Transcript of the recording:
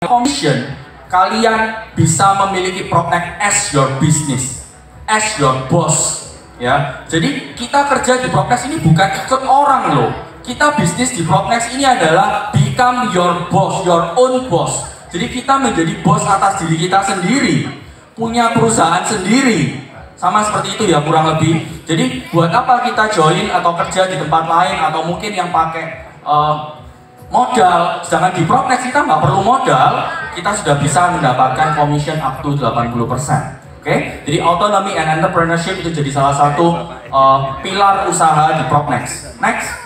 commission, kalian bisa memiliki Propnex as your business, as your boss. Ya, jadi kita kerja di Propnex ini bukan ikut orang loh. Kita bisnis di Propnex ini adalah become your boss, your own boss. Jadi kita menjadi bos atas diri kita sendiri, punya perusahaan sendiri. Sama seperti itu ya kurang lebih. Jadi buat apa kita join atau kerja di tempat lain, atau mungkin yang pakai modal, sedangkan di Propnex kita nggak perlu modal, kita sudah bisa mendapatkan commission up to 80%. Oke? Jadi autonomy and entrepreneurship itu jadi salah satu pilar usaha di Propnex. Next.